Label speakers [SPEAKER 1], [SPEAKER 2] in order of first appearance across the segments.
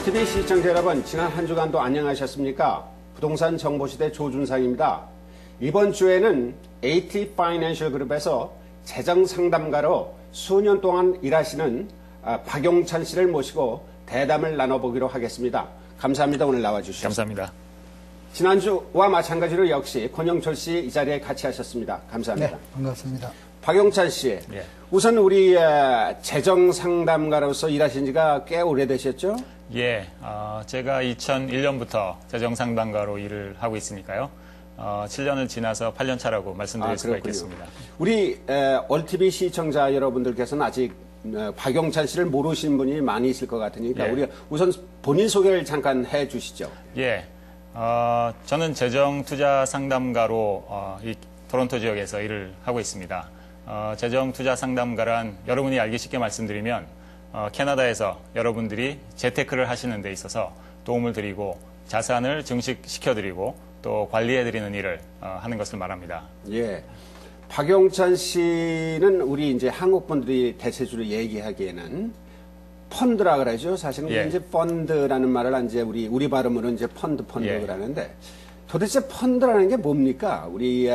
[SPEAKER 1] 올TV 시청자 여러분, 지난 한 주간도 안녕하셨습니까? 부동산 정보시대 조준상입니다. 이번 주에는 AT 파이낸셜 그룹에서 재정상담가로 수년 동안 일하시는 박용찬 씨를 모시고 대담을 나눠보기로 하겠습니다. 감사합니다. 오늘 나와주시죠.
[SPEAKER 2] 감사합니다.
[SPEAKER 1] 지난주와 마찬가지로 역시 권영철 씨 이 자리에 같이 하셨습니다. 감사합니다.
[SPEAKER 3] 네, 반갑습니다.
[SPEAKER 1] 박용찬 씨,
[SPEAKER 2] 예.
[SPEAKER 1] 우선 우리 재정상담가로서 일하신 지가 꽤 오래되셨죠?
[SPEAKER 2] 예, 제가 2001년부터 재정상담가로 일을 하고 있으니까요. 7년을 지나서 8년 차라고 말씀드릴 수가 있겠습니다.
[SPEAKER 1] 우리 올TV 시청자 여러분들께서는 아직 박용찬 씨를 모르시는 분이 많이 있을 것 같으니까
[SPEAKER 2] 예.
[SPEAKER 1] 우리 우선 본인 소개를 잠깐 해 주시죠.
[SPEAKER 2] 예, 저는 재정투자상담가로 이 토론토 지역에서 일을 하고 있습니다. 재정투자상담가란 여러분이 알기 쉽게 말씀드리면 캐나다에서 여러분들이 재테크를 하시는 데 있어서 도움을 드리고 자산을 증식시켜드리고 또 관리해드리는 일을 하는 것을 말합니다.
[SPEAKER 1] 예. 박용찬 씨는 우리 이제 한국 분들이 대체적으로 얘기하기에는 펀드라 그러죠. 사실은
[SPEAKER 2] 예.
[SPEAKER 1] 이제 펀드라는 말을 이제 우리 발음으로 이제 펀드
[SPEAKER 2] 예.
[SPEAKER 1] 그러는데 도대체 펀드라는 게 뭡니까? 우리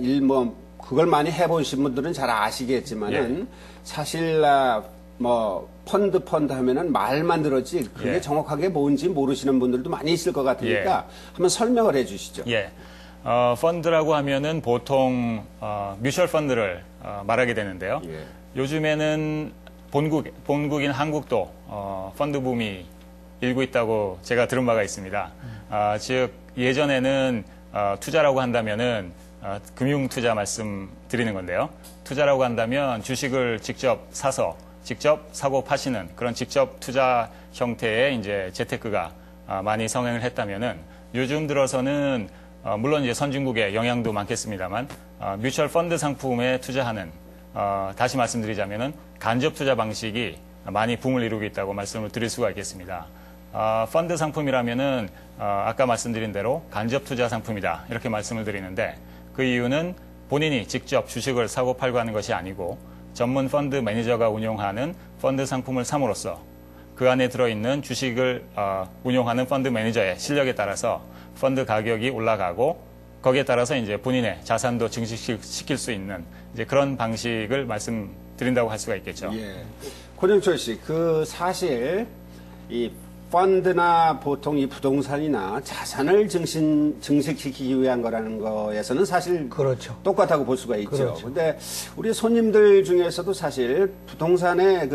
[SPEAKER 1] 그걸 많이 해보신 분들은 잘 아시겠지만은
[SPEAKER 2] 예.
[SPEAKER 1] 사실 펀드 하면은 말만 들었지 그게
[SPEAKER 2] 예.
[SPEAKER 1] 정확하게 뭔지 모르시는 분들도 많이 있을 것 같으니까 한번 설명을 해주시죠.
[SPEAKER 2] 예. 펀드라고 하면은 보통 뮤추얼 펀드를 말하게 되는데요.
[SPEAKER 1] 예.
[SPEAKER 2] 요즘에는 본국인 한국도 펀드 붐이 일고 있다고 제가 들은 바가 있습니다. 즉 예전에는 투자라고 한다면은 금융 투자 말씀드리는 건데요. 투자라고 한다면 주식을 직접 사서 직접 사고 파시는 그런 직접 투자 형태의 이제 재테크가 많이 성행을 했다면은 요즘 들어서는 물론 이제 선진국의 영향도 많겠습니다만 뮤추얼 펀드 상품에 투자하는 다시 말씀드리자면은 간접 투자 방식이 많이 붐을 이루고 있다고 말씀을 드릴 수가 있겠습니다. 펀드 상품이라면은 아까 말씀드린 대로 간접 투자 상품이다 이렇게 말씀을 드리는데 그 이유는 본인이 직접 주식을 사고 팔고 하는 것이 아니고 전문 펀드 매니저가 운용하는 펀드 상품을 삼으로써 그 안에 들어있는 주식을 운용하는 펀드 매니저의 실력에 따라서 펀드 가격이 올라가고 거기에 따라서 이제 본인의 자산도 증식시킬 수 있는 이제 그런 방식을 말씀드린다고 할 수가 있겠죠.
[SPEAKER 1] 예. 권영철 씨, 사실 이 펀드나 보통 이 부동산이나 자산을 증식시키기 위한 거라는 거에서는 사실
[SPEAKER 3] 그렇죠.
[SPEAKER 1] 똑같다고 볼 수가 있죠.
[SPEAKER 3] 그렇죠.
[SPEAKER 1] 근데 우리 손님들 중에서도 사실 부동산에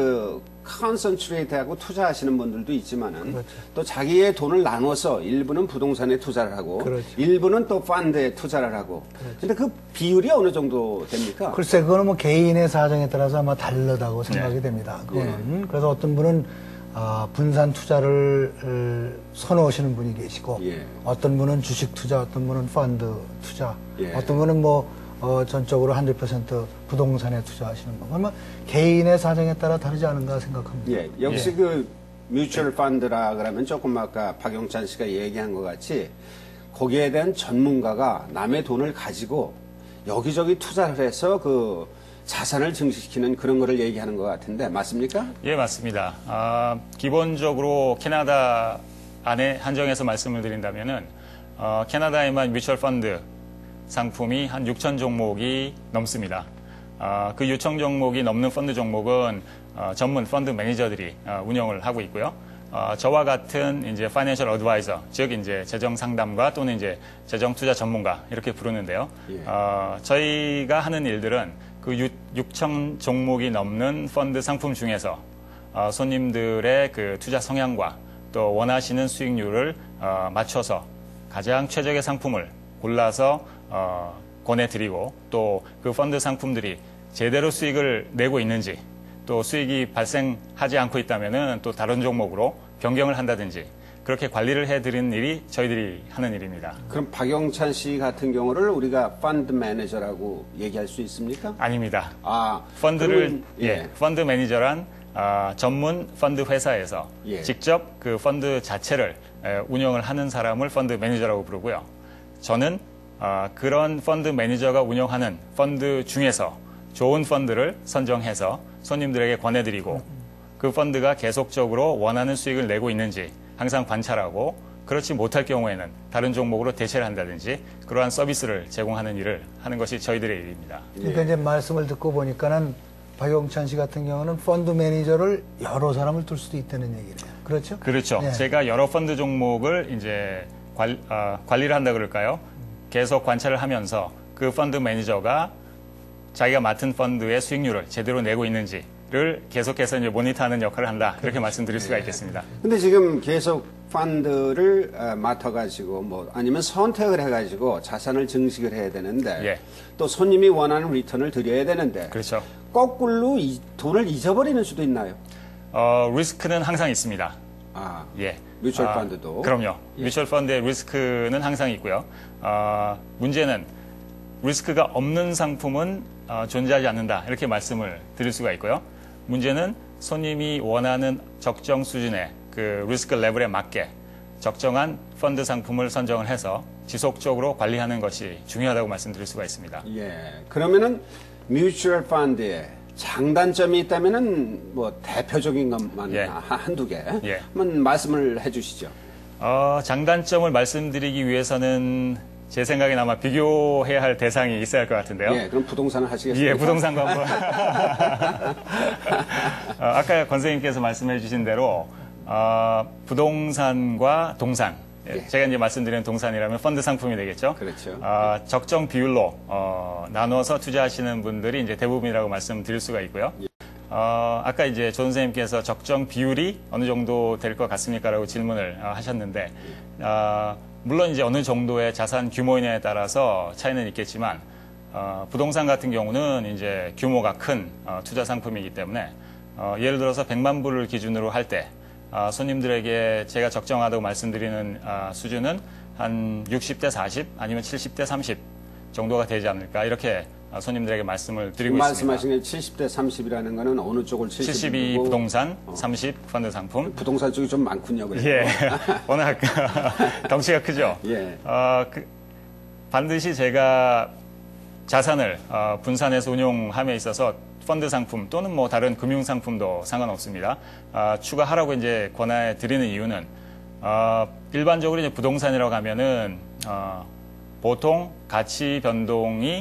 [SPEAKER 1] 컨센트레이트하고 투자하시는 분들도 있지만은
[SPEAKER 3] 그렇죠.
[SPEAKER 1] 또 자기의 돈을 나눠서 일부는 부동산에 투자를 하고
[SPEAKER 3] 그렇죠.
[SPEAKER 1] 일부는 또 펀드에 투자를 하고. 근데 그 비율이 어느 정도 됩니까?
[SPEAKER 3] 글쎄, 그거는 뭐 개인의 사정에 따라서 아마 다르다고 생각이 됩니다. 그거는. 그래서 어떤 분은 분산 투자를 선호하시는 분이 계시고,
[SPEAKER 1] 예.
[SPEAKER 3] 어떤 분은 주식 투자, 어떤 분은 펀드 투자,
[SPEAKER 1] 예.
[SPEAKER 3] 어떤 분은 전적으로 100% 부동산에 투자하시는 분. 그러면 개인의 사정에 따라 다르지 않은가 생각합니다.
[SPEAKER 1] 예, 역시 뮤추얼 펀드라 그러면 조금 아까 박용찬 씨가 얘기한 것 같이 거기에 대한 전문가가 남의 돈을 가지고 여기저기 투자를 해서 자산을 증식시키는 그런 거를 얘기하는 것 같은데 맞습니까?
[SPEAKER 2] 예, 맞습니다. 기본적으로 캐나다 안에 한정해서 말씀을 드린다면은 캐나다에만 뮤추얼 펀드 상품이 한 6천 종목이 넘습니다. 그 6천 종목이 넘는 펀드 종목은 전문 펀드 매니저들이 운영을 하고 있고요. 저와 같은 이제 파이낸셜 어드바이저, 즉 이제 재정 상담가 또는 이제 재정 투자 전문가 이렇게 부르는데요.
[SPEAKER 1] 예.
[SPEAKER 2] 저희가 하는 일들은 그 6천 종목이 넘는 펀드 상품 중에서 손님들의 그 투자 성향과 또 원하시는 수익률을 맞춰서 가장 최적의 상품을 골라서 권해드리고 또 그 펀드 상품들이 제대로 수익을 내고 있는지 또 수익이 발생하지 않고 있다면은 또 다른 종목으로 변경을 한다든지 그렇게 관리를 해드리는 일이 저희들이 하는 일입니다.
[SPEAKER 1] 그럼 박용찬 씨 같은 경우를 우리가 펀드 매니저라고 얘기할 수 있습니까?
[SPEAKER 2] 아닙니다.
[SPEAKER 1] 그러면,
[SPEAKER 2] 펀드 매니저란 전문 펀드 회사에서
[SPEAKER 1] 예.
[SPEAKER 2] 직접 그 펀드 자체를 운영을 하는 사람을 펀드 매니저라고 부르고요. 저는 그런 펀드 매니저가 운영하는 펀드 중에서 좋은 펀드를 선정해서 손님들에게 권해드리고 그 펀드가 계속적으로 원하는 수익을 내고 있는지 항상 관찰하고 그렇지 못할 경우에는 다른 종목으로 대체를 한다든지 그러한 서비스를 제공하는 일을 하는 것이 저희들의 일입니다.
[SPEAKER 3] 그러니까 이제 말씀을 듣고 보니까는 박용찬 씨 같은 경우는 펀드 매니저를 여러 사람을 둘 수도 있다는 얘기네요. 그렇죠?
[SPEAKER 2] 그렇죠.
[SPEAKER 3] 네.
[SPEAKER 2] 제가 여러 펀드 종목을 이제 관리를 한다 그럴까요? 계속 관찰을 하면서 그 펀드 매니저가 자기가 맡은 펀드의 수익률을 제대로 내고 있는지를 계속해서 이제 모니터하는 역할을 한다. 이렇게 말씀드릴 수가 있겠습니다.
[SPEAKER 1] 근데 지금 계속 펀드를 맡아가지고 뭐 아니면 선택을 해가지고 자산을 증식을 해야 되는데
[SPEAKER 2] 예.
[SPEAKER 1] 또 손님이 원하는 리턴을 드려야 되는데
[SPEAKER 2] 그렇죠.
[SPEAKER 1] 거꾸로 돈을 잊어버리는 수도 있나요?
[SPEAKER 2] 리스크는 항상 있습니다.
[SPEAKER 1] 아,
[SPEAKER 2] 예.
[SPEAKER 1] 뮤추얼 펀드도.
[SPEAKER 2] 그럼요. 뮤추얼 펀드의 리스크는 항상 있고요. 문제는 리스크가 없는 상품은 존재하지 않는다. 이렇게 말씀을 드릴 수가 있고요. 문제는 손님이 원하는 적정 수준의 그 리스크 레벨에 맞게 적정한 펀드 상품을 선정을 해서 지속적으로 관리하는 것이 중요하다고 말씀드릴 수가 있습니다.
[SPEAKER 1] 예. 그러면은 뮤추얼 펀드에 장단점이 있다면은 뭐 대표적인 것만
[SPEAKER 2] 예.
[SPEAKER 1] 한두 개
[SPEAKER 2] 예.
[SPEAKER 1] 한번 말씀을 해주시죠.
[SPEAKER 2] 장단점을 말씀드리기 위해서는 제 생각엔 아마 비교해야 할 대상이 있어야 할 것 같은데요.
[SPEAKER 1] 예, 그럼 부동산을 하시겠습니까?
[SPEAKER 2] 예, 부동산과 한번. 아까 권 선생님께서 말씀해 주신 대로, 부동산과 동산.
[SPEAKER 1] 예.
[SPEAKER 2] 제가 이제 말씀드린 동산이라면 펀드 상품이 되겠죠.
[SPEAKER 1] 그렇죠.
[SPEAKER 2] 적정 비율로, 나눠서 투자하시는 분들이 이제 대부분이라고 말씀드릴 수가 있고요.
[SPEAKER 1] 예.
[SPEAKER 2] 아까 이제 조 선생님께서 적정 비율이 어느 정도 될 것 같습니까? 라고 질문을 하셨는데, 물론 이제 어느 정도의 자산 규모이냐에 따라서 차이는 있겠지만, 부동산 같은 경우는 이제 규모가 큰 투자 상품이기 때문에, 예를 들어서 100만 불을 기준으로 할 때, 손님들에게 제가 적정하다고 말씀드리는 수준은 한 60대 40 아니면 70대 30 정도가 되지 않을까 이렇게 손님들에게 말씀을 드리고 있습니다.
[SPEAKER 1] 말씀하신 게 70대 30이라는 거는 어느 쪽을
[SPEAKER 2] 72
[SPEAKER 1] 70이고
[SPEAKER 2] 부동산, 30 펀드 상품.
[SPEAKER 1] 부동산 쪽이 좀 많군요. 그래서.
[SPEAKER 2] 예, 워낙 덩치가 크죠.
[SPEAKER 1] 예.
[SPEAKER 2] 반드시 제가 자산을 분산해서 운용함에 있어서 펀드 상품 또는 뭐 다른 금융 상품도 상관없습니다. 추가하라고 이제 권해 드리는 이유는 일반적으로 이제 부동산이라고 하면은 보통 가치 변동이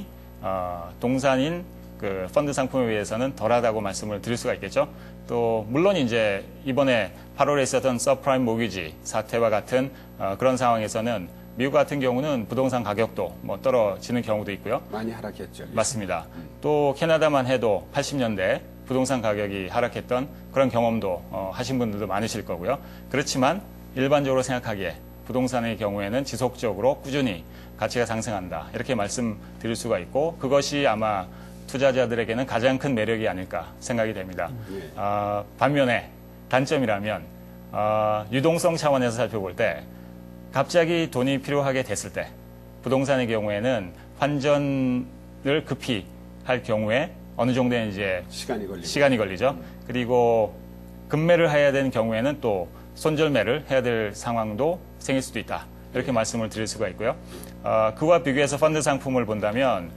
[SPEAKER 2] 동산인 그 펀드 상품에 비해서는 덜하다고 말씀을 드릴 수가 있겠죠. 또 물론 이제 이번에 8월에 있었던 서프라임 모기지 사태와 같은 그런 상황에서는 미국 같은 경우는 부동산 가격도 뭐 떨어지는 경우도 있고요.
[SPEAKER 1] 많이 하락했죠.
[SPEAKER 2] 맞습니다. 또 캐나다만 해도 80년대 부동산 가격이 하락했던 그런 경험도 하신 분들도 많으실 거고요. 그렇지만 일반적으로 생각하기에 부동산의 경우에는 지속적으로 꾸준히 가치가 상승한다. 이렇게 말씀드릴 수가 있고 그것이 아마 투자자들에게는 가장 큰 매력이 아닐까 생각이 됩니다. 반면에 단점이라면 유동성 차원에서 살펴볼 때 갑자기 돈이 필요하게 됐을 때 부동산의 경우에는 환전을 급히 할 경우에 어느 정도의 이제 시간이 걸리죠. 그리고 급매를 해야 되는 경우에는 또 손절매를 해야 될 상황도 생길 수도 있다. 이렇게 말씀을 드릴 수가 있고요. 그와 비교해서 펀드 상품을 본다면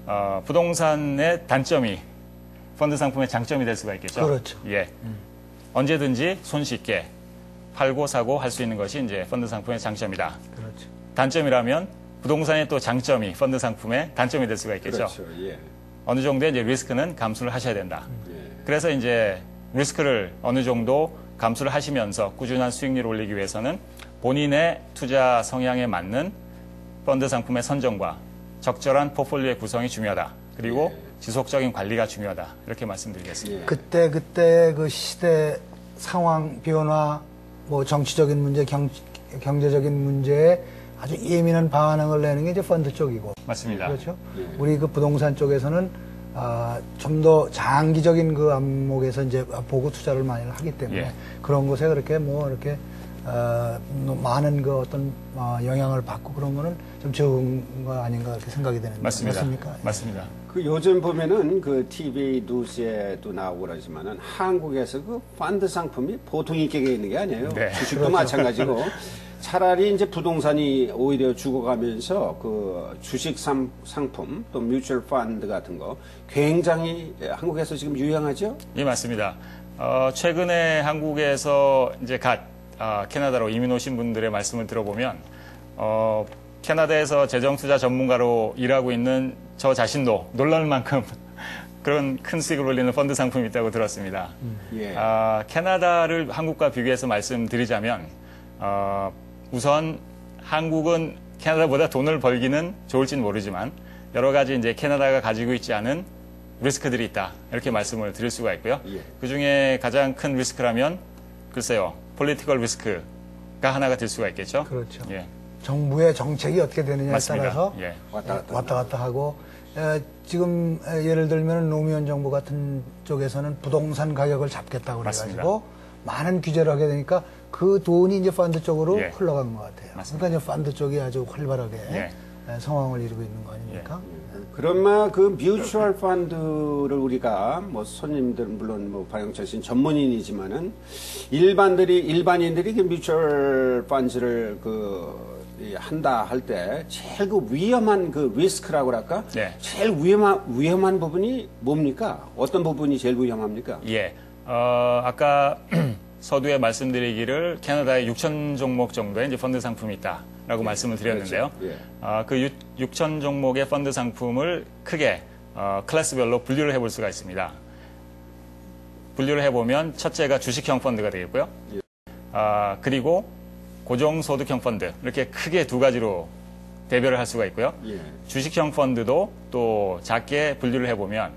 [SPEAKER 2] 부동산의 단점이 펀드 상품의 장점이 될 수가 있겠죠.
[SPEAKER 3] 그렇죠.
[SPEAKER 2] 예. 언제든지 손쉽게 팔고 사고 할 수 있는 것이 이제 펀드 상품의 장점이다.
[SPEAKER 3] 그렇죠.
[SPEAKER 2] 단점이라면 부동산의 또 장점이 펀드 상품의 단점이 될 수가 있겠죠.
[SPEAKER 1] 그렇죠. 예.
[SPEAKER 2] 어느 정도의 이제 리스크는 감수를 하셔야 된다.
[SPEAKER 1] 예.
[SPEAKER 2] 그래서 이제 리스크를 어느 정도 감수를 하시면서 꾸준한 수익률을 올리기 위해서는 본인의 투자 성향에 맞는 펀드 상품의 선정과 적절한 포트폴리오의 구성이 중요하다. 그리고 지속적인 관리가 중요하다. 이렇게 말씀드리겠습니다.
[SPEAKER 3] 그때 그 시대 상황 변화, 뭐 정치적인 문제, 경제적인 문제에 아주 예민한 반응을 내는 게 이제 펀드 쪽이고.
[SPEAKER 2] 맞습니다.
[SPEAKER 3] 그렇죠. 우리 그 부동산 쪽에서는 좀 더 장기적인 그 안목에서 이제 보고 투자를 많이 하기 때문에 그런 곳에 그렇게 뭐 이렇게 많은 그 어떤 영향을 받고 그런 거는 좀 적은 거 아닌가 그렇게 생각이 되는데
[SPEAKER 2] 맞습니다.
[SPEAKER 3] 맞습니까?
[SPEAKER 2] 맞습니다.
[SPEAKER 1] 그 요즘 보면은 그 TV 뉴스에도 나오고 그러지만은 한국에서 그 펀드 상품이 보통 인기가 있는 게 아니에요.
[SPEAKER 2] 네.
[SPEAKER 1] 주식도 마찬가지고 차라리 이제 부동산이 오히려 죽어가면서 그 주식 상품 또 뮤추얼 펀드 같은 거 굉장히 한국에서 지금 유행하죠?
[SPEAKER 2] 예, 맞습니다. 최근에 한국에서 이제 캐나다로 이민 오신 분들의 말씀을 들어보면 캐나다에서 재정투자 전문가로 일하고 있는 저 자신도 놀랄 만큼 그런 큰 수익을 올리는 펀드 상품이 있다고 들었습니다.
[SPEAKER 1] 예.
[SPEAKER 2] 캐나다를 한국과 비교해서 말씀드리자면 우선 한국은 캐나다보다 돈을 벌기는 좋을지는 모르지만 여러 가지 이제 캐나다가 가지고 있지 않은 리스크들이 있다. 이렇게 말씀을 드릴 수가 있고요.
[SPEAKER 1] 예.
[SPEAKER 2] 그 중에 가장 큰 리스크라면 글쎄요. 폴리티컬 리스크가 하나가 될 수가 있겠죠.
[SPEAKER 3] 그렇죠.
[SPEAKER 2] 예.
[SPEAKER 3] 정부의 정책이 어떻게 되느냐에
[SPEAKER 2] 맞습니다.
[SPEAKER 3] 따라서
[SPEAKER 2] 예.
[SPEAKER 1] 왔다
[SPEAKER 3] 갔다 하고 지금 예를 들면 노무현 정부 같은 쪽에서는 부동산 가격을 잡겠다고
[SPEAKER 2] 맞습니다.
[SPEAKER 3] 그래가지고 많은 규제를 하게 되니까 그 돈이 이제 펀드 쪽으로
[SPEAKER 2] 예.
[SPEAKER 3] 흘러간 것 같아요.
[SPEAKER 2] 맞습니다.
[SPEAKER 3] 그러니까 이제 펀드 쪽이 아주 활발하게
[SPEAKER 2] 예.
[SPEAKER 3] 상황을 이루고 있는 거 아닙니까?
[SPEAKER 1] 그러면 그 뮤추얼 펀드를 우리가 뭐 손님들 물론 뭐 박영철 씨는 전문인이지만은 일반인들이 그 뮤추얼 펀드를 한다 할 때 제일 그 위험한 그 리스크라고 그럴까?
[SPEAKER 2] 네.
[SPEAKER 1] 제일 위험한 부분이 뭡니까? 어떤 부분이 제일 위험합니까?
[SPEAKER 2] 예. 아까 서두에 말씀드리기를 캐나다에 6천 종목 정도의 이제 펀드 상품이 있다라고 말씀을 드렸는데요.
[SPEAKER 1] 그렇죠.
[SPEAKER 2] 그 6천 종목의 펀드 상품을 크게 클래스별로 분류를 해볼 수가 있습니다. 분류를 해보면 첫째가 주식형 펀드가 되겠고요.
[SPEAKER 1] 예.
[SPEAKER 2] 그리고 고정소득형 펀드 이렇게 크게 두 가지로 대별을 할 수가 있고요.
[SPEAKER 1] 예.
[SPEAKER 2] 주식형 펀드도 또 작게 분류를 해보면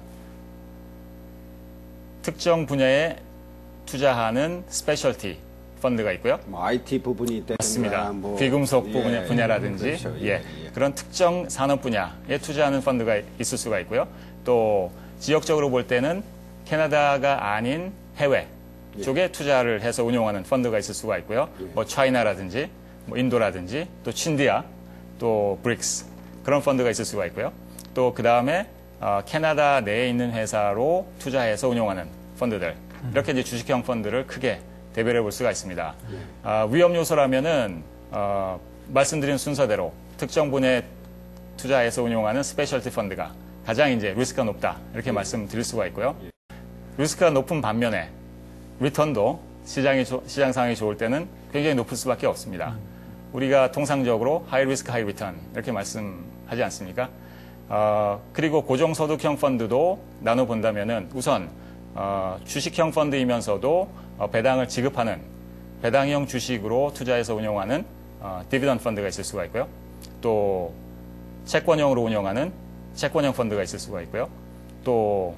[SPEAKER 2] 특정 분야에 투자하는 스페셜티 펀드가 있고요.
[SPEAKER 1] 뭐 IT 부분이 있다든가
[SPEAKER 2] 맞습니다.
[SPEAKER 1] 뭐
[SPEAKER 2] 비금속
[SPEAKER 1] 예,
[SPEAKER 2] 분야라든지
[SPEAKER 1] 그렇죠.
[SPEAKER 2] 예, 그런 특정 산업 분야에 투자하는 펀드가 있을 수가 있고요. 또 지역적으로 볼 때는 캐나다가 아닌 해외 쪽에 투자를 해서 운용하는 펀드가 있을 수가 있고요. 뭐 차이나라든지 뭐 인도라든지 또 친디아 또 브릭스 그런 펀드가 있을 수가 있고요. 또 그 다음에 캐나다 내에 있는 회사로 투자해서 운용하는 펀드들 이렇게 이제 주식형 펀드를 크게 대별해 볼 수가 있습니다. 위험 요소라면은 말씀드린 순서대로 특정 분야에 투자해서 운용하는 스페셜티 펀드가 가장 이제 리스크가 높다 이렇게 말씀드릴 수가 있고요. 리스크가 높은 반면에 리턴도 시장 상황이 좋을 때는 굉장히 높을 수밖에 없습니다. 우리가 통상적으로 하이 리스크 하이 리턴 이렇게 말씀하지 않습니까? 그리고 고정소득형 펀드도 나눠 본다면은 우선 주식형 펀드이면서도 배당을 지급하는 배당형 주식으로 투자해서 운용하는 디비던드 펀드가 있을 수가 있고요. 또 채권형으로 운영하는 채권형 펀드가 있을 수가 있고요. 또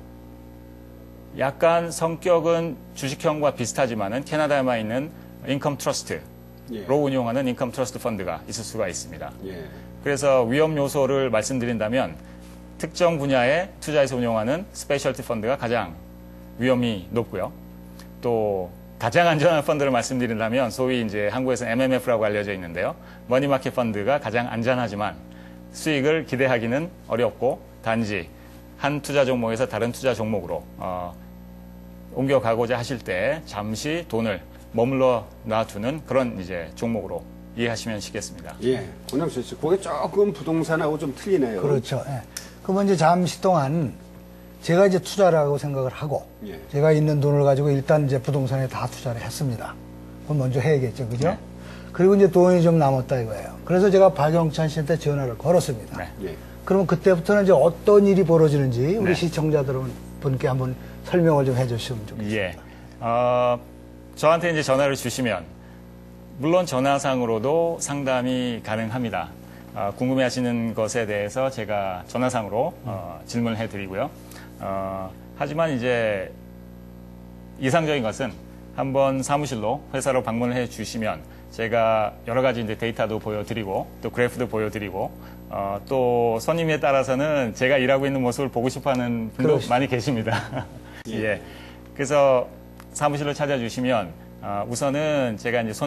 [SPEAKER 2] 약간 성격은 주식형과 비슷하지만은 캐나다에만 있는 인컴 트러스트로 운용하는 인컴 트러스트 펀드가 있을 수가 있습니다.
[SPEAKER 1] 예.
[SPEAKER 2] 그래서 위험 요소를 말씀드린다면 특정 분야에 투자해서 운용하는 스페셜티 펀드가 가장 위험이 높고요. 또 가장 안전한 펀드를 말씀드린다면 소위 이제 한국에서 MMF라고 알려져 있는데요. 머니마켓 펀드가 가장 안전하지만 수익을 기대하기는 어렵고 단지 한 투자 종목에서 다른 투자 종목으로 옮겨가고자 하실 때 잠시 돈을 머물러 놔두는 그런 이제 종목으로 이해하시면 되겠습니다.
[SPEAKER 1] 예. 권영철 씨, 그게 조금 부동산하고 좀 틀리네요.
[SPEAKER 3] 그렇죠. 예. 그러면 이제 잠시 동안 제가 이제 투자라고 생각을 하고
[SPEAKER 1] 예.
[SPEAKER 3] 제가 있는 돈을 가지고 일단 이제 부동산에 다 투자를 했습니다. 그럼 먼저 해야겠죠. 그죠?
[SPEAKER 2] 네.
[SPEAKER 3] 그리고 이제 돈이 좀 남았다 이거예요. 그래서 제가 박영찬 씨한테 전화를 걸었습니다.
[SPEAKER 2] 네.
[SPEAKER 1] 예.
[SPEAKER 3] 그러면 그때부터는 이제 어떤 일이 벌어지는지 우리
[SPEAKER 2] 네.
[SPEAKER 3] 시청자들분께 한번 설명을 좀 해주시면 좋겠습니다.
[SPEAKER 2] 예. 저한테 이제 전화를 주시면 물론 전화상으로도 상담이 가능합니다. 궁금해하시는 것에 대해서 제가 전화상으로 질문을 해드리고요. 하지만 이제 이상적인 것은 한번 사무실로 회사로 방문을 해주시면 제가 여러 가지 이제 데이터도 보여드리고 또 그래프도 보여드리고 또 손님에 따라서는 제가 일하고 있는 모습을 보고 싶어하는 분도
[SPEAKER 3] 그렇습니다.
[SPEAKER 2] 많이 계십니다. 예. 그래서 사무실로 찾아주시면 우선은 제가 이제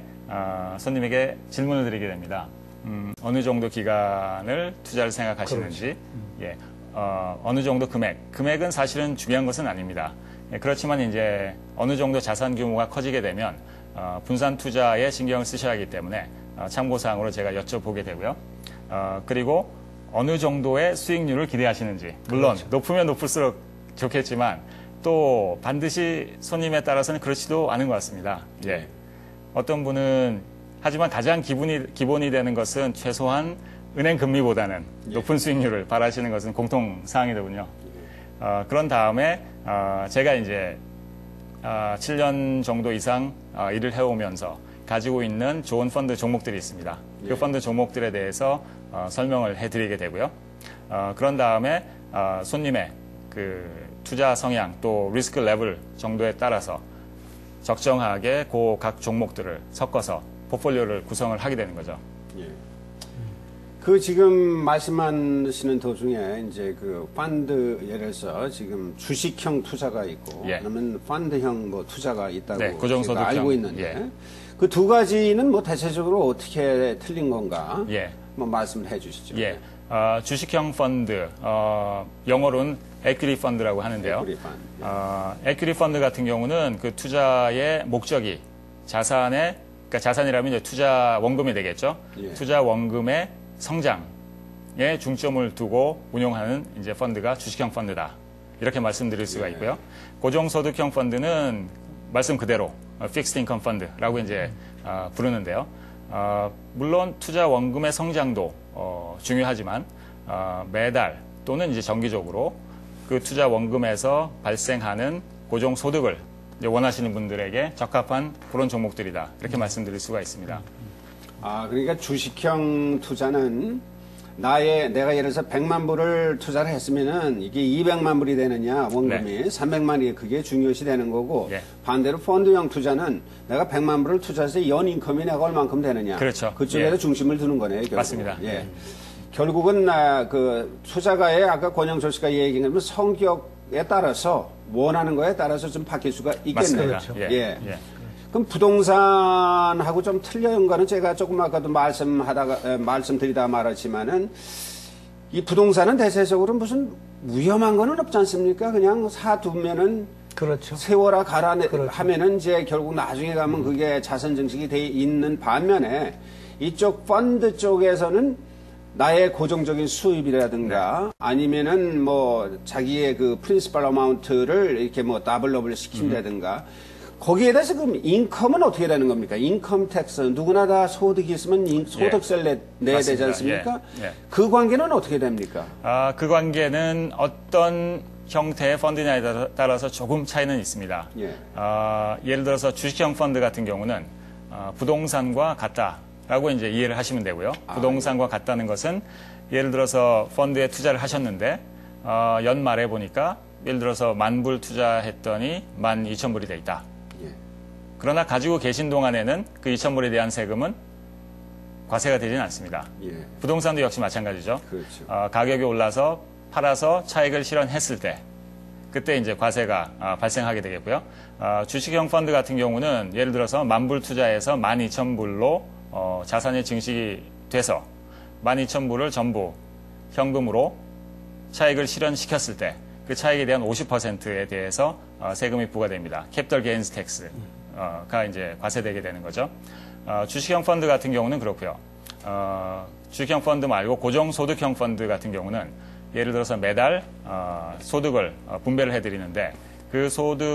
[SPEAKER 2] 손님에게 질문을 드리게 됩니다. 어느 정도 기간을 투자를 생각하시는지, 예, 어느 정도 금액은 사실은 중요한 것은 아닙니다. 예, 그렇지만 이제 어느 정도 자산 규모가 커지게 되면 분산 투자에 신경을 쓰셔야 하기 때문에 참고사항으로 제가 여쭤보게 되고요. 그리고 어느 정도의 수익률을 기대하시는지, 물론
[SPEAKER 3] 그렇죠.
[SPEAKER 2] 높으면 높을수록 좋겠지만 또 반드시 손님에 따라서는 그렇지도 않은 것 같습니다. 예. 어떤 분은 하지만 가장 기본이 되는 것은 최소한 은행 금리보다는 높은 수익률을 바라시는 것은 공통 사항이더군요. 그런 다음에 제가 이제 7년 정도 이상 일을 해오면서 가지고 있는 좋은 펀드 종목들이 있습니다. 그 펀드 종목들에 대해서 설명을 해드리게 되고요. 그런 다음에 손님의 그 투자 성향 또 리스크 레벨 정도에 따라서 적정하게 그 각 종목들을 섞어서 포트폴리오를 구성을 하게 되는 거죠.
[SPEAKER 1] 예. 그 지금 말씀하시는 도중에 이제 그 펀드 예를 들어서 지금 주식형 투자가 있고
[SPEAKER 2] 예.
[SPEAKER 1] 아니면 펀드형 뭐 투자가 있다고
[SPEAKER 2] 네, 고정소득형.
[SPEAKER 1] 제가 알고 있는데
[SPEAKER 2] 예.
[SPEAKER 1] 그 두 가지는 뭐 대체적으로 어떻게 틀린 건가?
[SPEAKER 2] 예.
[SPEAKER 1] 뭐 말씀을 해주시죠.
[SPEAKER 2] 예. 주식형 펀드, 영어로는 equity 펀드라고 하는데요.
[SPEAKER 1] equity fund.
[SPEAKER 2] equity 펀드 같은 경우는 그 투자의 목적이 그러니까 자산이라면 이제 투자 원금이 되겠죠.
[SPEAKER 1] 예.
[SPEAKER 2] 투자 원금의 성장에 중점을 두고 운용하는 이제 펀드가 주식형 펀드다. 이렇게 말씀드릴 수가 있고요. 고정소득형 펀드는 말씀 그대로 fixed income 펀드라고 이제 부르는데요. 물론 투자 원금의 성장도 중요하지만 매달 또는 이제 정기적으로 그 투자 원금에서 발생하는 고정 소득을 원하시는 분들에게 적합한 그런 종목들이다. 이렇게 말씀드릴 수가 있습니다.
[SPEAKER 1] 그러니까 주식형 투자는 내가 예를 들어서 100만 불을 투자를 했으면은 이게 200만 불이 되느냐, 원금이 300만이 그게 중요시 되는 거고,
[SPEAKER 2] 예.
[SPEAKER 1] 반대로 펀드형 투자는 내가 100만 불을 투자해서 연 인컴이 내가 얼만큼 되느냐.
[SPEAKER 2] 그렇죠.
[SPEAKER 1] 그쪽에서
[SPEAKER 2] 예.
[SPEAKER 1] 중심을 두는 거네요, 결국.
[SPEAKER 2] 맞습니다.
[SPEAKER 1] 예. 결국은 그 투자가의 아까 권영철 씨가 얘기한 것처럼 성격에 따라서 원하는 거에 따라서 좀 바뀔 수가 있겠네요.
[SPEAKER 2] 맞습니다.
[SPEAKER 3] 그렇죠.
[SPEAKER 2] 예.
[SPEAKER 1] 그럼 부동산하고 좀 틀린 거는 제가 조금 아까도 말씀드리다 말았지만은 이 부동산은 대체적으로 무슨 위험한 거는 없지 않습니까? 그냥 사두면은
[SPEAKER 3] 그렇죠.
[SPEAKER 1] 세워라 가라
[SPEAKER 3] 그렇죠.
[SPEAKER 1] 하면은 이제 결국 나중에 가면 그게 자산 증식이 돼 있는 반면에 이쪽 펀드 쪽에서는 나의 고정적인 수입이라든가 아니면은 뭐 자기의 그 프린시팔 어마운트를 이렇게 뭐 더블업을 시킨다든가 거기에 대해서 그럼 인컴은 어떻게 되는 겁니까? 인컴 텍스 누구나 다 소득이 있으면 소득세를 내야 되지
[SPEAKER 2] 맞습니다.
[SPEAKER 1] 않습니까?
[SPEAKER 2] 예.
[SPEAKER 1] 그 관계는 어떻게 됩니까?
[SPEAKER 2] 그 관계는 어떤 형태의 펀드냐에 따라서 조금 차이는 있습니다.
[SPEAKER 1] 예.
[SPEAKER 2] 예를 들어서 주식형 펀드 같은 경우는 부동산과 같다라고 이제 이해를 하시면 되고요. 부동산과 같다는 것은 예를 들어서 펀드에 투자를 하셨는데 연말에 보니까 예를 들어서 10,000불 투자했더니 12,000불이 돼 있다.
[SPEAKER 1] 예.
[SPEAKER 2] 그러나 가지고 계신 동안에는 그 2,000불에 대한 세금은 과세가 되지는 않습니다.
[SPEAKER 1] 예.
[SPEAKER 2] 부동산도 역시 마찬가지죠.
[SPEAKER 1] 그렇죠.
[SPEAKER 2] 가격이 올라서 팔아서 차익을 실현했을 때 그때 이제 과세가 발생하게 되겠고요. 주식형 펀드 같은 경우는 예를 들어서 10,000불 투자해서 12,000불로 자산이 증식이 돼서 12,000불을 전부 현금으로 차익을 실현시켰을 때 그 차익에 대한 50%에 대해서 세금이 부과됩니다. 캐피털 게인스 텍스가 이제 과세되게 되는 거죠. 주식형 펀드 같은 경우는 그렇고요. 주식형 펀드 말고 고정소득형 펀드 같은 경우는 예를 들어서 매달 소득을 분배를 해드리는데 그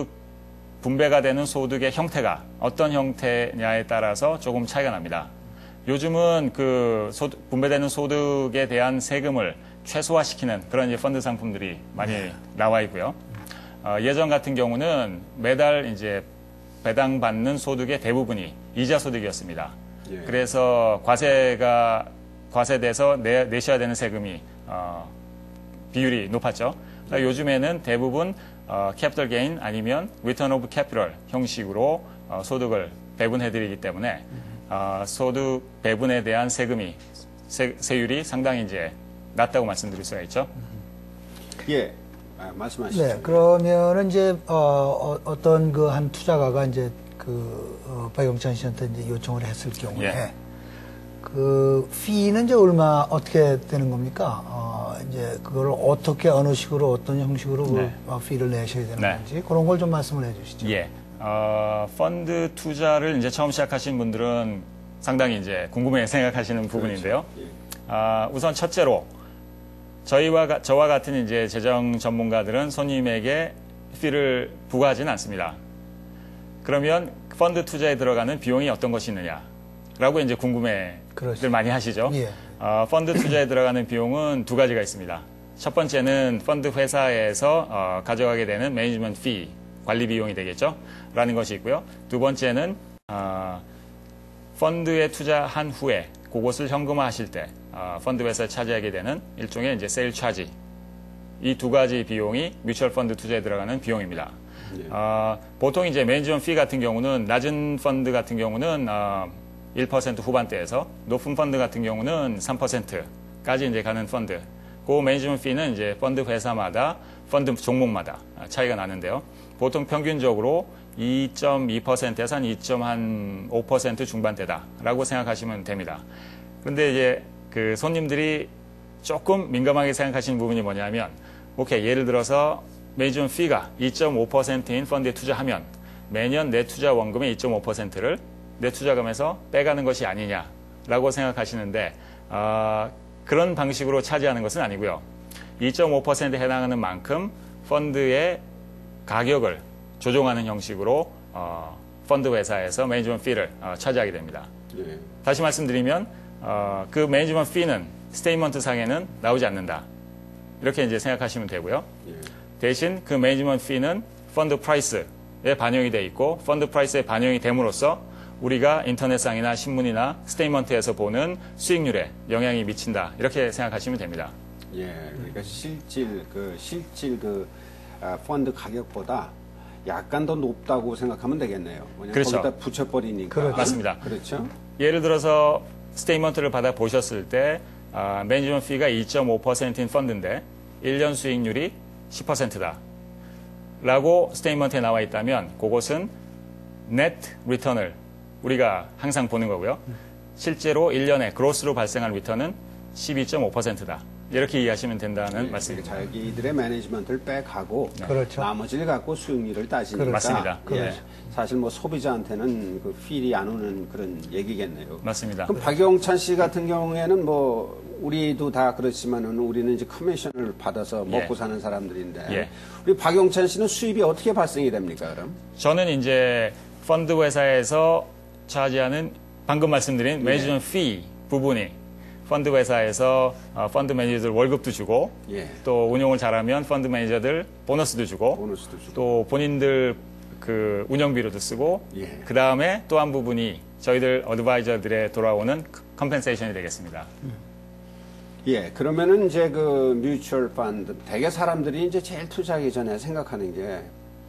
[SPEAKER 2] 분배가 되는 소득의 형태가 어떤 형태냐에 따라서 조금 차이가 납니다. 요즘은 그 분배되는 소득에 대한 세금을 최소화시키는 그런 이제 펀드 상품들이 많이 나와 있고요. 예전 같은 경우는 매달 이제 배당받는 소득의 대부분이 이자 소득이었습니다.
[SPEAKER 1] 예.
[SPEAKER 2] 그래서 과세돼서 내셔야 되는 세금이 비율이 높았죠. 요즘에는 대부분 캐피털 게인 아니면 리턴 오브 캐피털 형식으로 소득을 배분해드리기 때문에 소득 배분에 대한 세율이 상당히 이제 낮다고 말씀드릴 수가 있죠.
[SPEAKER 1] 예. 말씀하시죠.
[SPEAKER 3] 네, 그러면은 이제 어떤 그 한 투자가가 이제 박영찬 씨한테 이제 요청을 했을 경우에
[SPEAKER 2] 예.
[SPEAKER 3] 그 피는 이제 어떻게 되는 겁니까? 이제 그거를 어떻게 어느 식으로 어떤 형식으로
[SPEAKER 2] 네.
[SPEAKER 3] 그 피를 내셔야 되는
[SPEAKER 2] 네.
[SPEAKER 3] 건지 그런 걸 좀 말씀을 해주시죠.
[SPEAKER 2] 예. 펀드 투자를 이제 처음 시작하신 분들은 상당히 이제 궁금해 생각하시는 부분인데요.
[SPEAKER 1] 그렇죠.
[SPEAKER 2] 우선 첫째로 저와 같은 이제 재정 전문가들은 손님에게 피를 부과하지는 않습니다. 그러면 펀드 투자에 들어가는 비용이 어떤 것이 있느냐라고 이제 궁금해들
[SPEAKER 3] 그렇죠.
[SPEAKER 2] 많이 하시죠.
[SPEAKER 3] 예.
[SPEAKER 2] 펀드 투자에 들어가는 비용은 두 가지가 있습니다. 첫 번째는 펀드 회사에서 가져가게 되는 매니지먼트 피, 관리 비용이 되겠죠. 라는 것이 있고요. 두 번째는 펀드에 투자한 후에 그것을 현금화하실 때 펀드 회사에 차지하게 되는 일종의 이제 세일 차지. 이 두 가지 비용이 뮤추얼 펀드 투자에 들어가는 비용입니다. 보통 이제 매니지먼트 피 같은 경우는 낮은 펀드 같은 경우는 1% 후반대에서 높은 펀드 같은 경우는 3%까지 이제 가는 펀드. 그 매니지먼트 피는 이제 펀드 회사마다 펀드 종목마다 차이가 나는데요. 보통 평균적으로 2.2%에서 한 2.5% 중반대다라고 생각하시면 됩니다. 그런데 이제 그 손님들이 조금 민감하게 생각하시는 부분이 뭐냐면, 오케이, 예를 들어서 매니지먼트 피가 2.5%인 펀드에 투자하면 매년 내 투자 원금의 2.5%를 내 투자금에서 빼가는 것이 아니냐라고 생각하시는데, 그런 방식으로 차지하는 것은 아니고요. 2.5%에 해당하는 만큼 펀드의 가격을 조종하는 형식으로 펀드 회사에서 매니지먼트 피를 차지하게 됩니다.
[SPEAKER 1] 예.
[SPEAKER 2] 다시 말씀드리면 그 매니지먼트 피는 스테이트먼트 상에는 나오지 않는다. 이렇게 이제 생각하시면 되고요.
[SPEAKER 1] 예.
[SPEAKER 2] 대신 그 매니지먼트 피는 펀드 프라이스에 반영이 돼 있고 펀드 프라이스에 반영이 됨으로써 우리가 인터넷상이나 신문이나 스테이트먼트에서 보는 수익률에 영향이 미친다. 이렇게 생각하시면 됩니다.
[SPEAKER 1] 예. 그러니까 실질 펀드 가격보다 약간 더 높다고 생각하면 되겠네요. 왜냐하면
[SPEAKER 2] 그렇죠.
[SPEAKER 1] 거기다 붙여버리니까.
[SPEAKER 3] 그렇죠.
[SPEAKER 2] 맞습니다.
[SPEAKER 1] 그렇죠.
[SPEAKER 2] 예를 들어서 스테이트먼트를 받아 보셨을 때 매니지먼트 피가 2.5%인 펀드인데 1년 수익률이 10%다. 라고 스테이트먼트에 나와 있다면 그것은 네트 리턴을 우리가 항상 보는 거고요. 실제로 1년에 그로스로 발생한 리턴은 12.5%다. 이렇게 이해하시면 된다는 말씀입니다.
[SPEAKER 1] 자기들의 매니지먼트를 빼가고
[SPEAKER 3] 그렇죠.
[SPEAKER 1] 나머지를 갖고 수익률을 따지니까
[SPEAKER 2] 맞습니다.
[SPEAKER 1] 예. 사실 뭐 소비자한테는 그 필이 안 오는 그런 얘기겠네요.
[SPEAKER 2] 맞습니다.
[SPEAKER 1] 그럼 박용찬 씨 같은 경우에는 뭐 우리도 다 그렇지만은 우리는 이제 커미션을 받아서 먹고 사는 사람들인데
[SPEAKER 2] 예.
[SPEAKER 1] 우리 박용찬 씨는 수입이 어떻게 발생이 됩니까? 그럼?
[SPEAKER 2] 저는 이제 펀드 회사에서 차지하는 방금 말씀드린 매니지먼트 피 부분이 펀드 회사에서 펀드 매니저들 월급도 주고
[SPEAKER 1] 예.
[SPEAKER 2] 또 운용을 잘하면 펀드 매니저들 보너스도 주고
[SPEAKER 1] 보너스도 주고.
[SPEAKER 2] 또 본인들 그 운영비로도 쓰고
[SPEAKER 1] 예.
[SPEAKER 2] 그 다음에 또 한 부분이 저희들 어드바이저들에 돌아오는 컴펜세이션이 되겠습니다.
[SPEAKER 1] 예, 그러면은 이제 그 뮤추얼 펀드 대개 사람들이 이제 제일 투자하기 전에 생각하는 게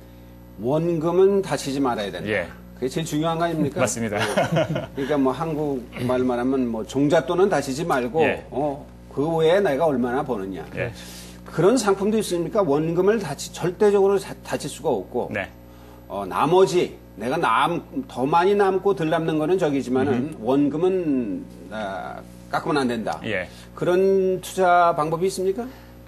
[SPEAKER 1] 원금은 다치지 말아야 된다.
[SPEAKER 2] 예.
[SPEAKER 1] 그게 제일 중요한 거 아닙니까?
[SPEAKER 2] 맞습니다.
[SPEAKER 1] 그러니까 뭐 한국 말만 하면 뭐 종잣돈은 다치지 말고
[SPEAKER 2] 예.
[SPEAKER 1] 그 외에 내가 얼마나 버느냐.
[SPEAKER 2] 예.
[SPEAKER 1] 그런 상품도 있습니까? 원금을 절대적으로 다칠 수가 없고
[SPEAKER 2] 네.
[SPEAKER 1] 나머지 내가 더 많이 남고 덜 남는 거는 저기지만은 원금은 깎으면 안 된다.
[SPEAKER 2] 예.
[SPEAKER 1] 그런 투자 방법이 있습니까?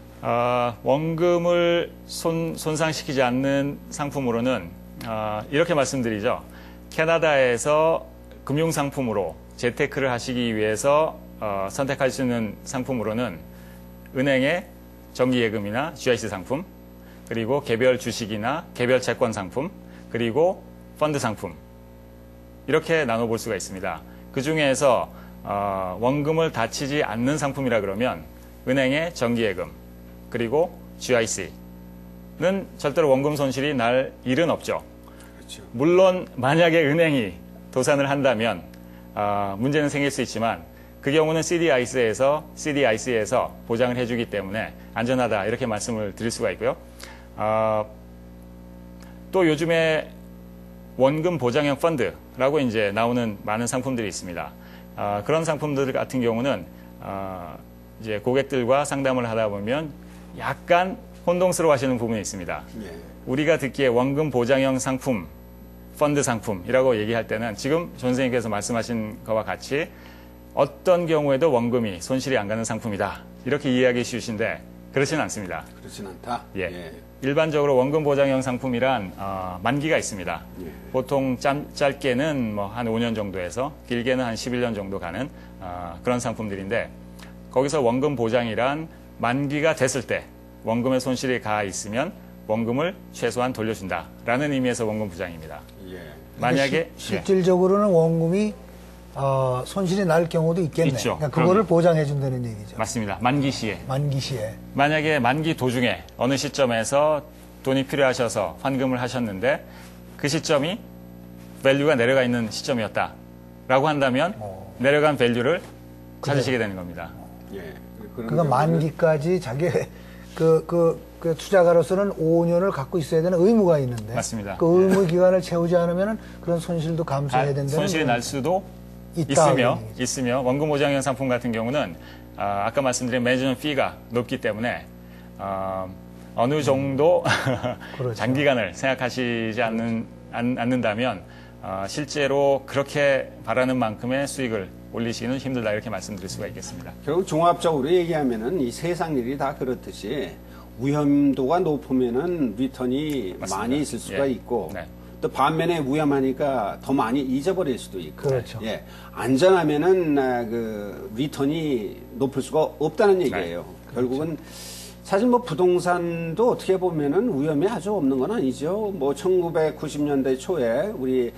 [SPEAKER 2] 원금을 손상시키지 않는 상품으로는 이렇게 말씀드리죠. 캐나다에서 금융상품으로 재테크를 하시기 위해서 선택할 수 있는 상품으로는 은행의 정기예금이나 GIC 상품, 그리고 개별 주식이나 개별 채권 상품, 그리고 펀드 상품 이렇게 나눠볼 수가 있습니다. 그 중에서 원금을 다치지 않는 상품이라 그러면 은행의 정기예금 그리고 GIC는 절대로 원금 손실이 날 일은 없죠.
[SPEAKER 1] 그렇죠.
[SPEAKER 2] 물론 만약에 은행이 도산을 한다면 문제는 생길 수 있지만 그 경우는 CDIC에서 보장을 해주기 때문에 안전하다 이렇게 말씀을 드릴 수가 있고요. 또 요즘에 원금 보장형 펀드라고 이제 나오는 많은 상품들이 있습니다. 그런 상품들 같은 경우는 이제 고객들과 상담을 하다 보면 약간 혼동스러워하시는 부분이 있습니다.
[SPEAKER 1] 예.
[SPEAKER 2] 우리가 듣기에 원금 보장형 상품, 펀드 상품이라고 얘기할 때는 지금 존 선생님께서 말씀하신 것과 같이 어떤 경우에도 원금이 손실이 안 가는 상품이다. 이렇게 이해하기 쉬우신데 그렇지는 않습니다.
[SPEAKER 1] 그렇진 않다.
[SPEAKER 2] 예. 일반적으로 원금 보장형 상품이란 만기가 있습니다.
[SPEAKER 1] 예.
[SPEAKER 2] 보통 짧게는 뭐 한 5년 정도에서 길게는 한 11년 정도 가는 그런 상품들인데 거기서 원금 보장이란 만기가 됐을 때 원금의 손실이 가 있으면 원금을 최소한 돌려준다라는 의미에서 원금 보장입니다.
[SPEAKER 1] 예.
[SPEAKER 2] 만약에
[SPEAKER 3] 실질적으로는 원금이 손실이 날 경우도 있겠네.
[SPEAKER 2] 있죠.
[SPEAKER 3] 그러니까 그거를 보장해 준다는 얘기죠.
[SPEAKER 2] 맞습니다. 만기 시에.
[SPEAKER 3] 만기 시에.
[SPEAKER 2] 만약에 만기 도중에 어느 시점에서 돈이 필요하셔서 환금을 하셨는데 그 시점이 밸류가 내려가 있는 시점이었다라고 한다면 내려간 밸류를 찾으시게 되는 겁니다.
[SPEAKER 1] 예.
[SPEAKER 3] 그러니까 만기까지 자기의 그 투자가로서는 5년을 갖고 있어야 되는 의무가 있는데
[SPEAKER 2] 맞습니다.
[SPEAKER 3] 그 의무 기간을 채우지 않으면 그런 손실도 감수해야 된다는
[SPEAKER 2] 손실이 날 수도 있으며 원금 보장형 상품 같은 경우는 아까 말씀드린 매니지먼트 피가 높기 때문에 어느 정도
[SPEAKER 3] 그렇죠.
[SPEAKER 2] 장기간을 생각하시지 않는다면 실제로 그렇게 바라는 만큼의 수익을 올리시기는 힘들다 이렇게 말씀드릴 수가 있겠습니다.
[SPEAKER 1] 결국 종합적으로 얘기하면은 이 세상 일이 다 그렇듯이 위험도가 높으면은 리턴이
[SPEAKER 2] 맞습니다.
[SPEAKER 1] 많이 있을 수가
[SPEAKER 2] 예.
[SPEAKER 1] 있고
[SPEAKER 2] 네.
[SPEAKER 1] 또 반면에 위험하니까 더 많이 잊어버릴 수도 있고
[SPEAKER 3] 그렇죠.
[SPEAKER 1] 예. 안전하면은 그 리턴이 높을 수가 없다는 얘기예요.
[SPEAKER 3] 네.
[SPEAKER 1] 결국은 사실 뭐 부동산도 어떻게 보면은 위험이 아주 없는 건 아니죠. 뭐 1990년대 초에 우리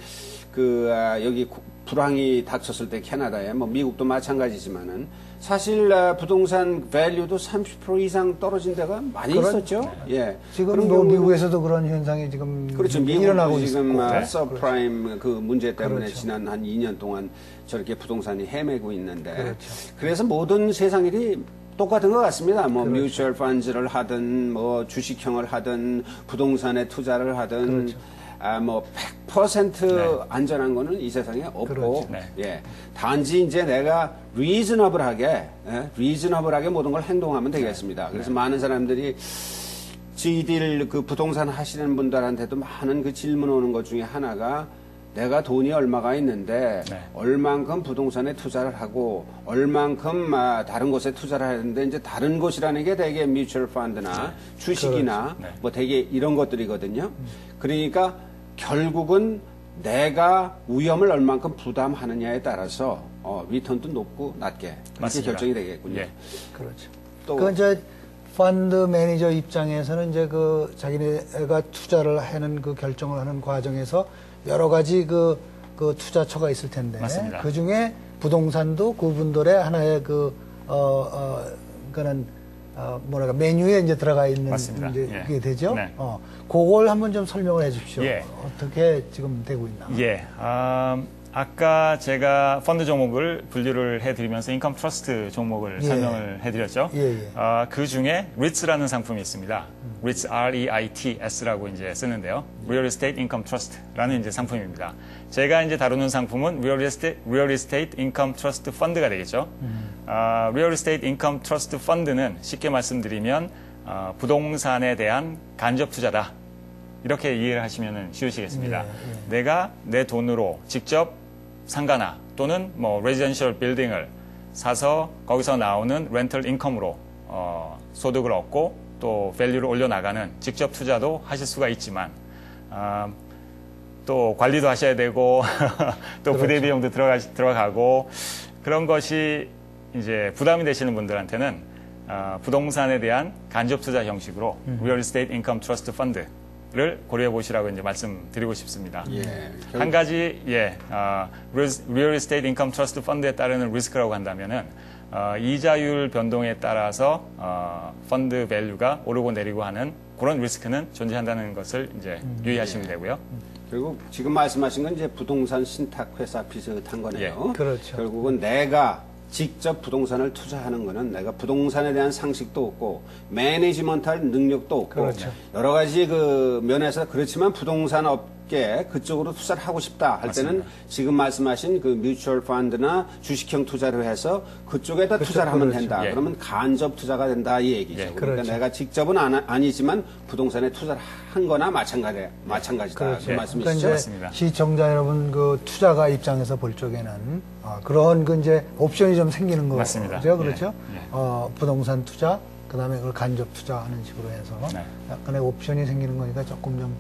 [SPEAKER 1] 여기 불황이 닥쳤을 때 캐나다에 뭐 미국도 마찬가지지만은 사실 부동산 밸류도 30% 이상 떨어진 데가 많이 있었죠. 예.
[SPEAKER 3] 지금 뭐 미국에서도 그런 현상이 지금
[SPEAKER 1] 그렇죠.
[SPEAKER 3] 일어나고
[SPEAKER 1] 미국도 지금
[SPEAKER 3] 있고.
[SPEAKER 1] 서프라임 그 문제 때문에
[SPEAKER 3] 그렇죠.
[SPEAKER 1] 지난 한 2년 동안 저렇게 부동산이 헤매고 있는데
[SPEAKER 3] 그렇죠.
[SPEAKER 1] 그래서 모든 세상 일이 똑같은 것 같습니다. 뭐
[SPEAKER 3] 그렇죠.
[SPEAKER 1] 뮤추얼 펀즈를 하든 뭐 주식형을 하든 부동산에 투자를 하든
[SPEAKER 3] 그렇죠.
[SPEAKER 1] 뭐 100% 안전한 거는 이 세상에 없고
[SPEAKER 3] 그렇죠.
[SPEAKER 2] 네.
[SPEAKER 1] 예. 단지 이제 내가 리즈너블하게 모든 걸 행동하면 되겠습니다. 그래서 많은 사람들이 저희들 그 부동산 하시는 분들한테도 많은 그 질문 오는 것 중에 하나가 내가 돈이 얼마가 있는데
[SPEAKER 2] 네.
[SPEAKER 1] 얼만큼 부동산에 투자를 하고 얼만큼 다른 곳에 투자를 하는데 이제 다른 곳이라는 게 대개 뮤추얼 펀드나 주식이나
[SPEAKER 2] 그렇죠. 네.
[SPEAKER 1] 뭐 대개 이런 것들이거든요. 그러니까 결국은 내가 위험을 얼만큼 부담하느냐에 따라서 리턴도 높고 낮게 그렇게
[SPEAKER 2] 맞습니다.
[SPEAKER 1] 결정이 되겠군요.
[SPEAKER 2] 예.
[SPEAKER 3] 그렇죠.
[SPEAKER 1] 또
[SPEAKER 3] 그 이제 펀드 매니저 입장에서는 이제 그 자기네가 투자를 하는 그 결정을 하는 과정에서 여러 가지 그 투자처가 있을 텐데
[SPEAKER 2] 맞습니다.
[SPEAKER 3] 그 중에 부동산도 그분들의 하나의 그는 뭐랄까 메뉴에 이제 들어가 있는
[SPEAKER 2] 맞습니다.
[SPEAKER 3] 이제
[SPEAKER 2] 예.
[SPEAKER 3] 그게 되죠.
[SPEAKER 2] 네.
[SPEAKER 3] 그걸 한번 좀 설명을 해주십시오.
[SPEAKER 2] 예.
[SPEAKER 3] 어떻게 지금 되고 있나?
[SPEAKER 2] 예. 아까 제가 펀드 종목을 분류를 해드리면서 인컴 트러스트 종목을
[SPEAKER 3] 예.
[SPEAKER 2] 설명을 해드렸죠.
[SPEAKER 3] 예.
[SPEAKER 2] 그 중에 REITs라는 상품이 있습니다. REITs, REITS라고 이제 쓰는데요. Real Estate Income Trust라는 이제 상품입니다. 제가 이제 다루는 상품은 Real Estate Income Trust Fund가 되겠죠. Real Estate Income Trust Fund는 쉽게 말씀드리면 부동산에 대한 간접 투자다. 이렇게 이해를 하시면 쉬우시겠습니다. 내가 내 돈으로 직접 상가나 또는 뭐 레지던셜 빌딩을 사서 거기서 나오는 렌털 인컴으로 소득을 얻고 또 밸류를 올려나가는 직접 투자도 하실 수가 있지만 또 관리도 하셔야 되고 또 부대 비용도 들어가고 그런 것이 이제 부담이 되시는 분들한테는 부동산에 대한 간접 투자 형식으로 Real Estate Income Trust Fund 를 고려해 보시라고 이제 말씀드리고 싶습니다.
[SPEAKER 1] 예.
[SPEAKER 2] 한 가지 Real Estate Income Trust Fund에 따르는 리스크라고 한다면은 이자율 변동에 따라서 펀드 밸류가 오르고 내리고 하는 그런 리스크는 존재한다는 것을 이제 유의하시면 되고요.
[SPEAKER 1] 결국 지금 말씀하신 건 이제 부동산 신탁 회사 비슷한 거네요.
[SPEAKER 2] 예.
[SPEAKER 3] 그렇죠.
[SPEAKER 1] 결국은 내가 직접 부동산을 투자하는 거는 내가 부동산에 대한 상식도 없고 매니지먼트할 능력도 없고
[SPEAKER 3] 그렇죠.
[SPEAKER 1] 여러 가지 그 면에서 그렇지만 부동산 업계 그쪽으로 투자를 하고 싶다 할 때는
[SPEAKER 2] 맞습니다.
[SPEAKER 1] 지금 말씀하신 그 뮤추얼 펀드나 주식형 투자를 해서 그쪽에다 투자를 하면
[SPEAKER 3] 그렇죠.
[SPEAKER 1] 된다.
[SPEAKER 2] 예.
[SPEAKER 1] 그러면 간접 투자가 된다 이 얘기죠.
[SPEAKER 2] 예.
[SPEAKER 1] 그러니까
[SPEAKER 3] 그렇죠.
[SPEAKER 1] 내가 직접은 아니지만 부동산에 투자를 한 거나 마찬가지다.
[SPEAKER 3] 그렇죠.
[SPEAKER 1] 그
[SPEAKER 3] 그러니까
[SPEAKER 1] 말씀이시죠?
[SPEAKER 3] 이제
[SPEAKER 2] 맞습니다.
[SPEAKER 3] 시청자 여러분 그 투자가 입장에서 볼 적에는 그런 그 이제 옵션이 좀 생기는 거죠.
[SPEAKER 2] 맞습니다.
[SPEAKER 3] 그렇죠.
[SPEAKER 2] 예.
[SPEAKER 3] 부동산 투자 그다음에 그걸 간접 투자하는 식으로 해서
[SPEAKER 2] 네.
[SPEAKER 3] 약간의 옵션이 생기는 거니까 조금 좀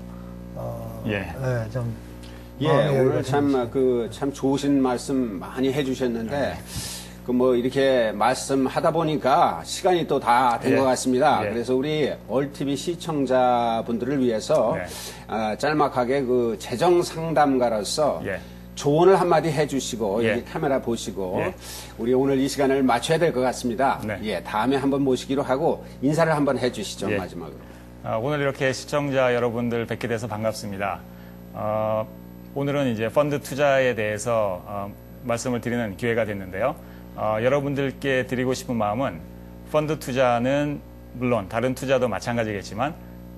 [SPEAKER 3] 좀
[SPEAKER 1] 예,
[SPEAKER 3] 마음의
[SPEAKER 1] 오늘
[SPEAKER 3] 여유가
[SPEAKER 1] 참 좋으신 말씀 많이 해주셨는데, 그 뭐 이렇게 말씀하다 보니까 시간이 또 다 된
[SPEAKER 2] 예.
[SPEAKER 1] 것 같습니다.
[SPEAKER 2] 예.
[SPEAKER 1] 그래서 우리 얼TV 시청자분들을 위해서
[SPEAKER 2] 네.
[SPEAKER 1] 짤막하게 그 재정 상담가로서
[SPEAKER 2] 예.
[SPEAKER 1] 조언을 한마디 해주시고
[SPEAKER 2] 예.
[SPEAKER 1] 여기 카메라 보시고
[SPEAKER 2] 예.
[SPEAKER 1] 우리 오늘 이 시간을 맞춰야 될 것 같습니다.
[SPEAKER 2] 네.
[SPEAKER 1] 예, 다음에 한번 모시기로 하고 인사를 한번 해주시죠.
[SPEAKER 2] 예.
[SPEAKER 1] 마지막으로.
[SPEAKER 2] 오늘 이렇게 시청자 여러분들 뵙게 돼서 반갑습니다. 오늘은 이제 펀드 투자에 대해서 말씀을 드리는 기회가 됐는데요. 여러분들께 드리고 싶은 마음은 펀드 투자는 물론 다른 투자도 마찬가지겠지만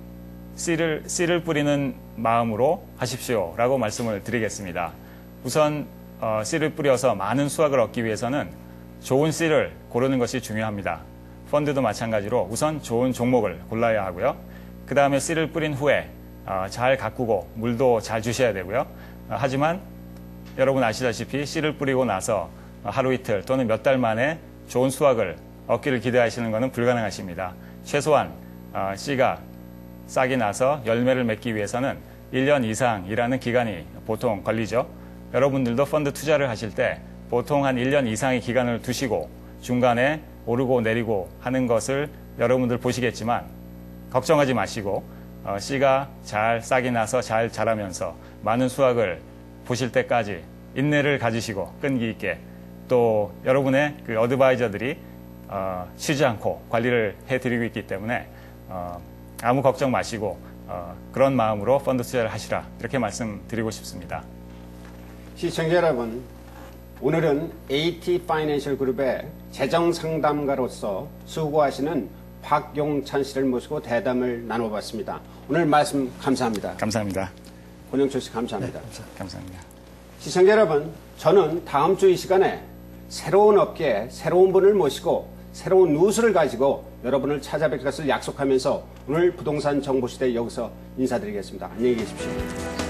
[SPEAKER 2] 씨를 뿌리는 마음으로 하십시오라고 말씀을 드리겠습니다. 우선 씨를 뿌려서 많은 수확을 얻기 위해서는 좋은 씨를 고르는 것이 중요합니다. 펀드도 마찬가지로 우선 좋은 종목을 골라야 하고요. 그 다음에 씨를 뿌린 후에 잘 가꾸고 물도 잘 주셔야 되고요. 하지만 여러분 아시다시피 씨를 뿌리고 나서 하루 이틀 또는 몇 달 만에 좋은 수확을 얻기를 기대하시는 것은 불가능하십니다. 최소한 씨가 싹이 나서 열매를 맺기 위해서는 1년 이상이라는 기간이 보통 걸리죠. 여러분들도 펀드 투자를 하실 때 보통 한 1년 이상의 기간을 두시고 중간에 오르고 내리고 하는 것을 여러분들 보시겠지만 걱정하지 마시고 씨가 잘 싹이 나서 잘 자라면서 많은 수확을 보실 때까지 인내를 가지시고 끈기 있게 또 여러분의 그 어드바이저들이 쉬지 않고 관리를 해드리고 있기 때문에 아무 걱정 마시고 그런 마음으로 펀드 투자를 하시라 이렇게 말씀드리고 싶습니다.
[SPEAKER 1] 시청자 여러분, 오늘은 AT 파이낸셜 그룹의 재정 상담가로서 수고하시는 박용찬 씨를 모시고 대담을 나눠봤습니다. 오늘 말씀 감사합니다.
[SPEAKER 2] 감사합니다.
[SPEAKER 1] 권영철 씨 감사합니다.
[SPEAKER 2] 감사합니다.
[SPEAKER 1] 시청자 여러분, 저는 다음 주 이 시간에 새로운 업계에 새로운 분을 모시고 새로운 뉴스를 가지고 여러분을 찾아뵐 것을 약속하면서 오늘 부동산 정보시대 여기서 인사드리겠습니다. 안녕히 계십시오.